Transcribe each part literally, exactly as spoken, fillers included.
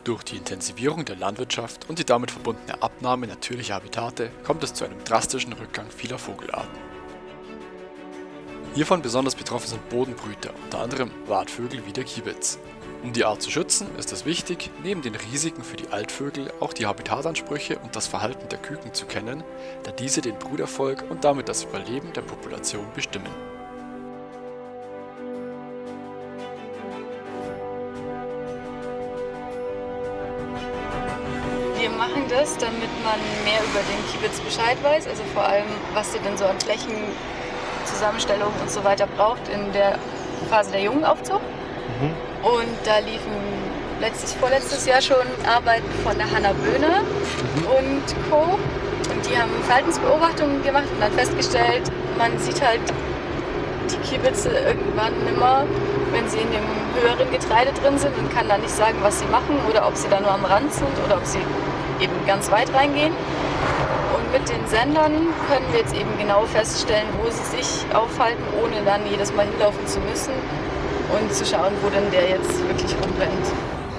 Durch die Intensivierung der Landwirtschaft und die damit verbundene Abnahme natürlicher Habitate kommt es zu einem drastischen Rückgang vieler Vogelarten. Hiervon besonders betroffen sind Bodenbrüter, unter anderem Wartvögel wie der Kiebitz. Um die Art zu schützen, ist es wichtig, neben den Risiken für die Altvögel auch die Habitatansprüche und das Verhalten der Küken zu kennen, da diese den Bruterfolg und damit das Überleben der Population bestimmen. Wir machen das, damit man mehr über den Kiebitz Bescheid weiß, also vor allem, was sie denn so an Flächenzusammenstellung und so weiter braucht in der Phase der Jungenaufzucht. Mhm. Und da liefen letztes, vorletztes Jahr schon Arbeiten von der Hanna Böhner mhm. und Co. Und die haben Verhaltensbeobachtungen gemacht und dann festgestellt, man sieht halt die Kiebitze irgendwann nimmer, wenn sie in dem höheren Getreide drin sind und kann dann nicht sagen, was sie machen oder ob sie da nur am Rand sind oder ob sie eben ganz weit reingehen. Und mit den Sendern können wir jetzt eben genau feststellen, wo sie sich aufhalten, ohne dann jedes Mal hinlaufen zu müssen und zu schauen, wo denn der jetzt wirklich rumrennt.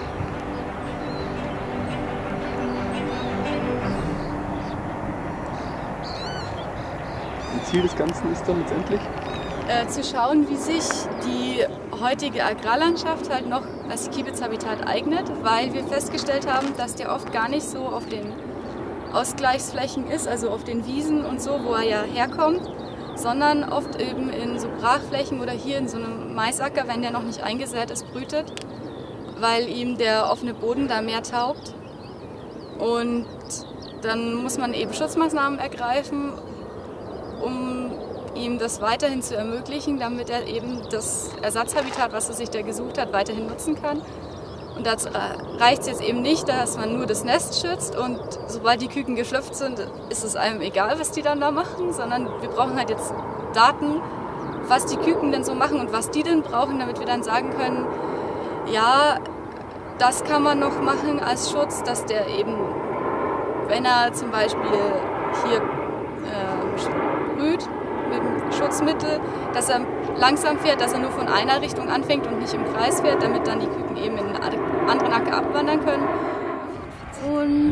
Und Ziel des Ganzen ist dann letztendlich? Äh, zu schauen, wie sich die heutige Agrarlandschaft halt noch als Kiebitzhabitat eignet, weil wir festgestellt haben, dass der oft gar nicht so auf den Ausgleichsflächen ist, also auf den Wiesen und so, wo er ja herkommt, sondern oft eben in so Brachflächen oder hier in so einem Maisacker, wenn der noch nicht eingesät ist, brütet, weil ihm der offene Boden da mehr taugt. Und dann muss man eben Schutzmaßnahmen ergreifen, um ihm das weiterhin zu ermöglichen, damit er eben das Ersatzhabitat, was er sich da gesucht hat, weiterhin nutzen kann. Und dazu reicht es jetzt eben nicht, dass man nur das Nest schützt und sobald die Küken geschlüpft sind, ist es einem egal, was die dann da machen, sondern wir brauchen halt jetzt Daten, was die Küken denn so machen und was die denn brauchen, damit wir dann sagen können, ja, das kann man noch machen als Schutz, dass der eben, wenn er zum Beispiel hier äh, brüht, mit dem Schutzmittel, dass er langsam fährt, dass er nur von einer Richtung anfängt und nicht im Kreis fährt, damit dann die Küken eben in einen anderen Acker abwandern können. Und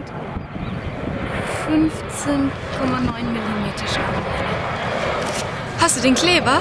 fünfzehn Komma neun Millimeter Schaumwolle. Hast du den Kleber?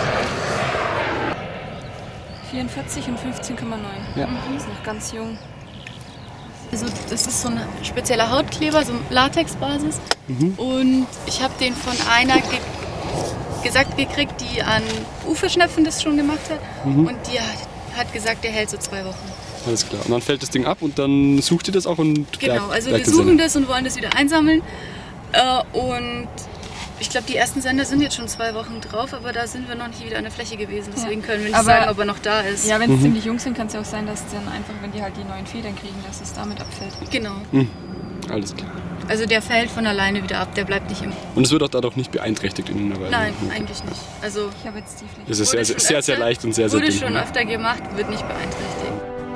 vierundvierzig und fünfzehn Komma neun. Ja. Mhm. Ist noch ganz jung. Also das ist so ein spezieller Hautkleber, so Latexbasis. Mhm. Und ich habe den von einer ge gesagt gekriegt, die an Uferschnepfen das schon gemacht hat. Mhm. Und die hat, hat gesagt, der hält so zwei Wochen. Alles klar. Und dann fällt das Ding ab und dann sucht ihr das auch und Genau, also wir suchen das und wollen das wieder einsammeln. Äh, und ich glaube, die ersten Sender sind jetzt schon zwei Wochen drauf, aber da sind wir noch nicht wieder an der Fläche gewesen. Deswegen können wir nicht aber sagen, ob er noch da ist. Ja, wenn es mhm. ziemlich jung sind, kann es ja auch sein, dass dann einfach, wenn die halt die neuen Federn kriegen, dass es damit abfällt. Genau. Mhm. Alles klar. Also der fällt von alleine wieder ab, der bleibt nicht im... Und es wird auch dadurch nicht beeinträchtigt in einer Weise? Nein, eigentlich nicht. Also ich habe jetzt die Fläche. Es ist sehr, sehr, sehr, sehr leicht und sehr, sehr dünn. dünn. Wurde schon öfter gemacht, wird nicht beeinträchtigt.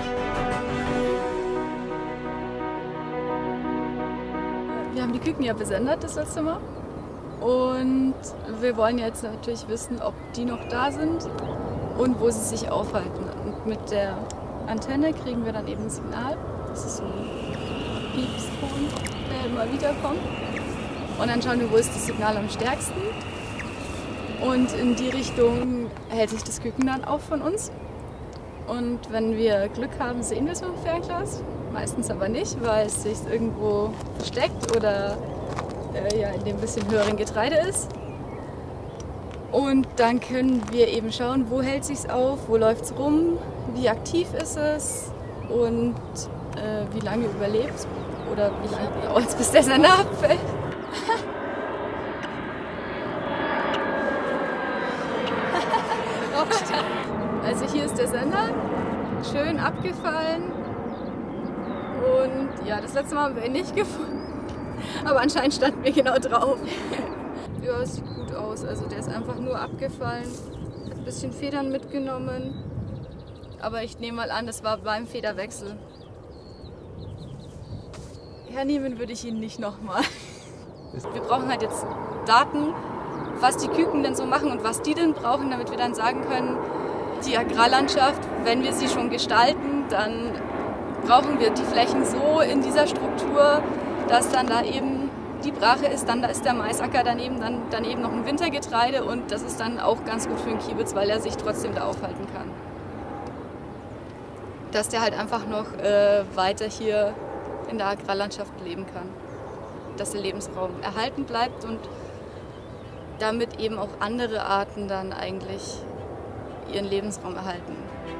Wir haben die Küken ja besendet das letzte Mal. Und wir wollen jetzt natürlich wissen, ob die noch da sind und wo sie sich aufhalten. Und mit der Antenne kriegen wir dann eben ein Signal. Das ist so ein Piepston, der immer wieder kommt. Und dann schauen wir, wo ist das Signal am stärksten. Und in die Richtung hält sich das Küken dann auf von uns. Und wenn wir Glück haben, sehen wir es mit dem Fernglas. Meistens aber nicht, weil es sich irgendwo versteckt oder äh, ja, in dem bisschen höheren Getreide ist. Und dann können wir eben schauen, wo hält es sich auf, wo läuft es rum, wie aktiv ist es und äh, wie lange überlebt es oder wie lange dauert es, bis der Sender abfällt. Also hier ist der Sender, schön abgefallen und ja, das letzte Mal haben wir ihn nicht gefunden, aber anscheinend standen wir genau drauf. Ja, es sieht gut aus, also der ist einfach nur abgefallen, hat ein bisschen Federn mitgenommen, aber ich nehme mal an, das war beim Federwechsel. Hernehmen würde ich ihn nicht nochmal. Wir brauchen halt jetzt Daten, was die Küken denn so machen und was die denn brauchen, damit wir dann sagen können, die Agrarlandschaft, wenn wir sie schon gestalten, dann brauchen wir die Flächen so in dieser Struktur, dass dann da eben die Brache ist, dann da ist der Maisacker daneben, dann, dann eben noch ein Wintergetreide und das ist dann auch ganz gut für den Kiebitz, weil er sich trotzdem da aufhalten kann. Dass der halt einfach noch äh, weiter hier in der Agrarlandschaft leben kann. Dass der Lebensraum erhalten bleibt und damit eben auch andere Arten dann eigentlich ihren Lebensraum erhalten.